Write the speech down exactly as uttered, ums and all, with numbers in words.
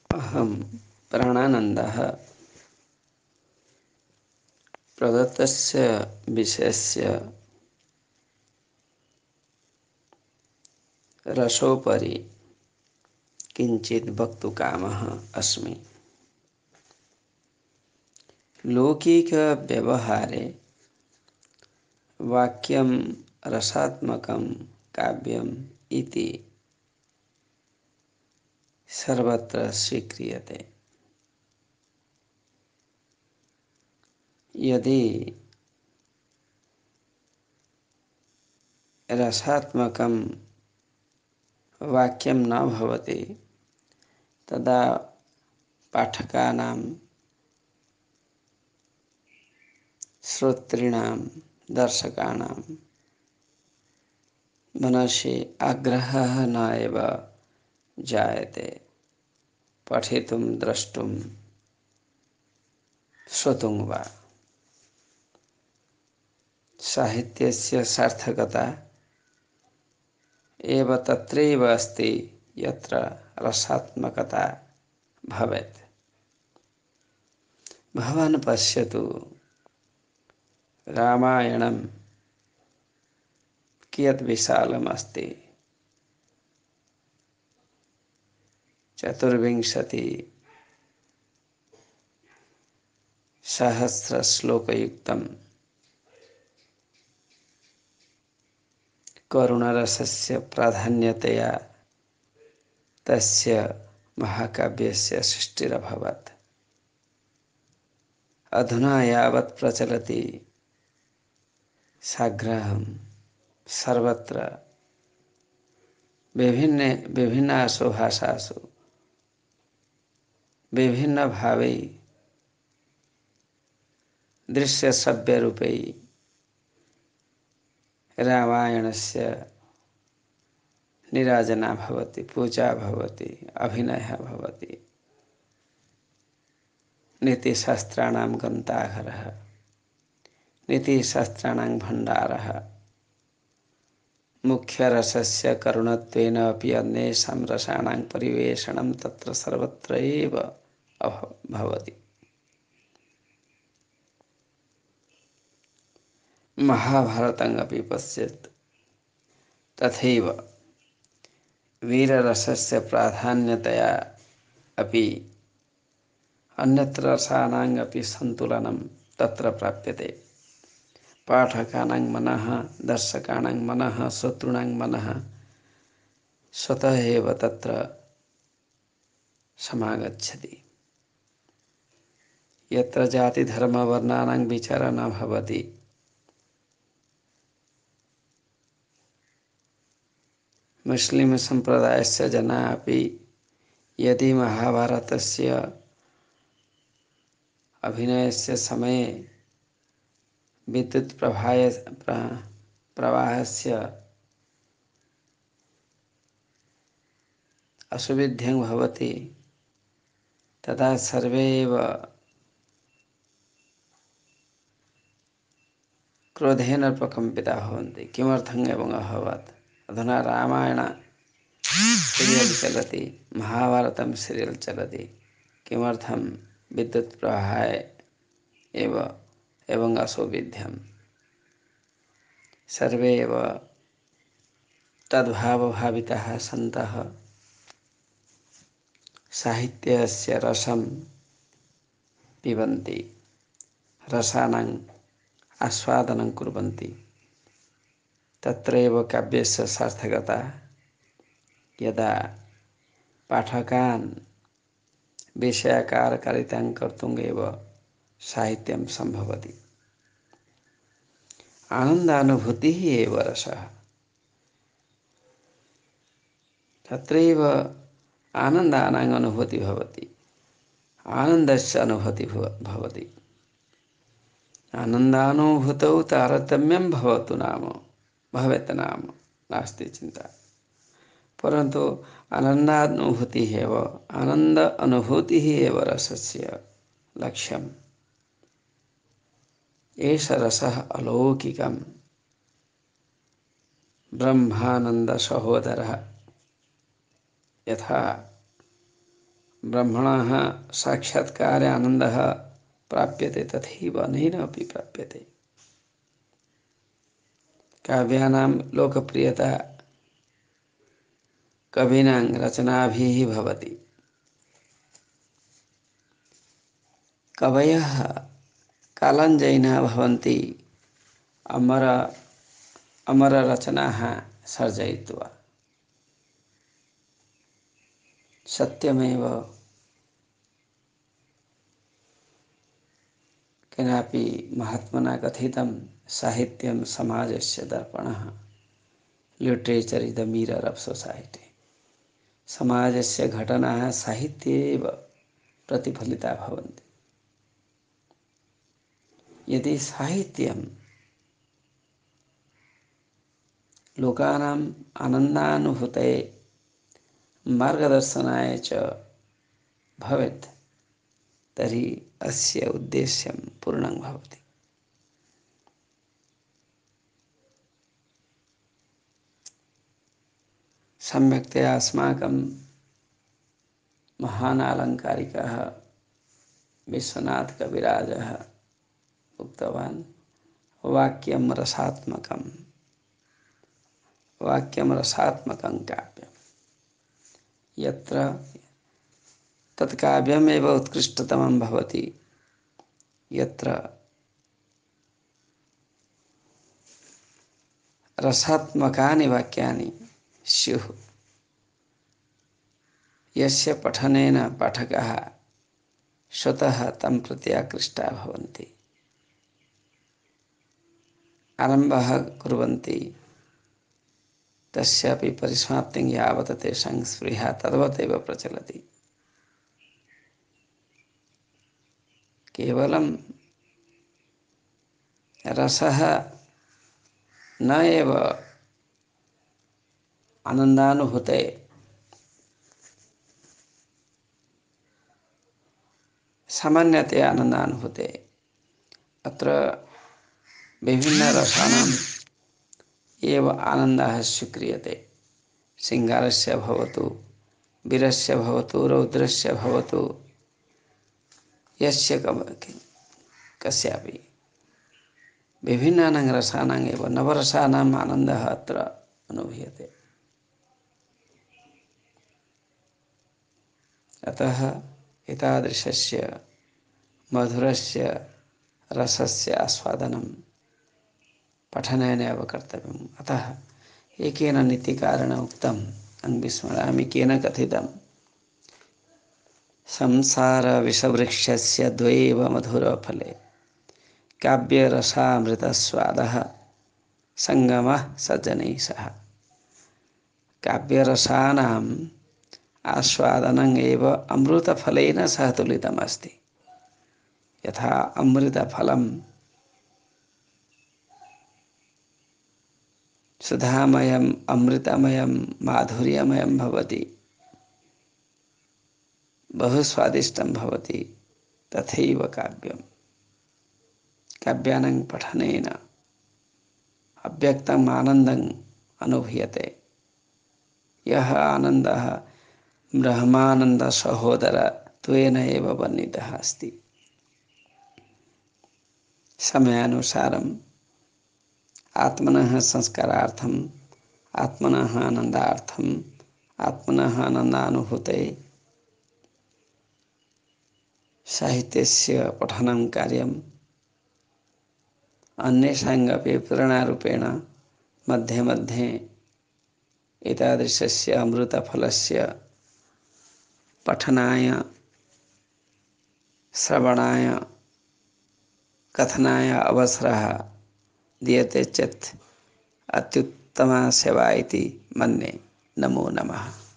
अहम प्राणानन्दः प्रदत्तस्य विषयस्य रसोपरि किञ्चित् वक्तुकामः अस्मि। लौकिकव्यवहारे वाक्यं रसात्मकं काव्यम् इति सर्वत्र स्वीक्रियते। यदि रसात्मकं वाक्यं न भवति तदा पाठकानां श्रोतॄणां दर्शकाणां मनसि आग्रहः न एव जायते पठितुं द्रष्टुं श्रोतुं वा। साहित्यस्य सार्थकता एव तत्रैव अस्ति यत्र रसात्मकता भवेत्। भवान् पश्यतु, रामायणं कियत् विशालम् अस्ति। चतुर्विंशति सहस्रश्लोकयुक्तं करुणरसस्य प्राधान्यतया तस्य महाकाव्यस्य सृष्टिरभवत्। अधुना यावत् प्रचलति साग्रहं सर्वत्र विभिन्न विभिन्नासु भाषासु विभिन्नभावै दृश्यश्रव्यरूपै रामायणस्य निराजना भवति, पूजा भवति, अभिनयः भवति। नीतिशास्त्राणां ग्रन्थागारः, नीतिशास्त्राणां भण्डारः, मुख्यरसस्य करुणत्वेन अपि अन्येषां रसानां परिवेषणं तत्र सर्वत्र एव भवति। महाभारतं अपि पश्येत् तथैव वीररसस्य प्राधान्यतया अपि अन्यत्र रसानां अपि सन्तुलनं तत्र प्राप्यते। पाठकानां मनः, दर्शकानां मनः, श्रोतॄणां मनः स्वतः एव तत्र समागच्छति। यत्र जातिधर्मवर्णानां विचारः न भवति, मुस्लिम सम्प्रदायस्य जनाः अपि यदि महाभारतस्य अभिनयस्य समये विद्युत् प्रवाहय प्रवाहस्य असुविध्यं भवति तदा सर्वे एव क्रोधेन प्रकम्पिताः भवन्ति। किमर्थम् एवम् अभवत्? अधुना रामायण सीरियल् चलति, महाभारतं सीरियल् चलति। किमर्थं? विद्युत् प्रवाहाय एव एवम् असौविध्यं। सर्वे एव तद्भावभाविताः सन्तः साहित्यस्य रसं पिबन्ति, रसानाम् आस्वादनं कुर्वन्ति। तत्रैव काव्यस्य सार्थकता। यदा पाठकान् विषयाकारकारितां कर्तुम् एव साहित्यं सम्भवति। आनन्दानुभूतिः एव रसः। तत्रैव आनन्दानाम् अनुभूतिः भवति, आनन्दस्य अनुभूतिः भवति। आनन्दानुभूतौ तारतम्यं भवतु नाम भवेत् नाम नास्ति चिन्ता। परन्तु आनन्दानुभूतिः एव आनन्द अनुभूतिः एव रसस्य लक्ष्यम्। एष रसः अलौकिकं ब्रह्मानन्दसहोदरः यथा ब्रह्मणः साक्षात्कारे आनन्दः प्राप्यते तथैव अनेनापि प्राप्यते। काव्यानां लोकप्रियता कवीनां रचनाभिः भवति। कवयः कालञ्जयिनः भवन्ति अमर अमररचनाः सर्जयित्वा। सत्यमेव केनापि महात्मना कथितं साहित्यं समाजस्य दर्पणः। Literature is the mirror of society. समाजस्य घटनाः साहित्ये एव प्रतिफलिता भवन्ति। यदि साहित्यं लोकानाम् आनन्दानुभूतये मार्गदर्शनाय च भवेत् तर्हि अस्य उद्देश्यं पूर्णं भवति। सम्यक्तया अस्माकं महान् आलङ्कारिकः विश्वनाथकविराजः उक्तवान्, वाक्यं रसात्मकं वाक्यं रसात्मकं काव्यं यत्र तत्काव्यमेव उत्कृष्टतमं भवति यत्र रसात्मकानि वाक्यानि स्युः, यस्य पठनेन पाठकाः स्वतः तं प्रति आकृष्टाः भवन्ति, आरम्भः कुर्वन्ति, तस्यापि परिसमाप्तिं यावत् तेषां स्पृहा तद्वदेव प्रचलति। केवलं रसः न एव आनन्दानुभूते सामान्यतया आनन्दानुभूते अत्र विभिन्नरसानाम् एव आनन्दः स्वीक्रियते। शृङ्गारस्य भवतु, वीरस्य भवतु, रौद्रस्य भवतु, यस्य कस्यापि विभिन्नानां रसानाम् एव नवरसानाम् आनन्दः अत्र अनुभूयते। अतः एतादृशस्य मधुरस्य रसस्य आस्वादनं पठनेन एव कर्तव्यम्। अतः एकेन नीतिकारेण उक्तम्, अहं विस्मरामि केन कथितं, संसारविषवृक्षस्य द्वे एव मधुरफले काव्यरसामृतस्वादः सङ्गमः सज्जनैः सह। काव्यरसानाम् आस्वादनम् एव अमृतफलेन सह तुलितमस्ति। यथा अमृतफलं सुधामयम् अमृतमयं माधुर्यमयं भवति, बहु स्वादिष्टं भवति, तथैव काव्यं। काव्यानां पठनेन अव्यक्तम् आनन्दम् अनुभूयते। यः आनन्दः ब्रह्मानन्दसहोदरत्वेन एव वर्णितः अस्ति। समयानुसारम् आत्मनः संस्कारार्थम्, आत्मनः आनन्दार्थम्, आत्मनः आनन्दानुभूते साहित्यस्य पठनं कार्यम् अन्येषामपि प्रेरणारूपेण मध्ये मध्ये एतादृशस्य अमृतफलस्य पठनाय, श्रवणाय, कथनाय अवसरः दीयते चेत् अत्युत्तमा सेवा इति मन्ये। नमो नमः।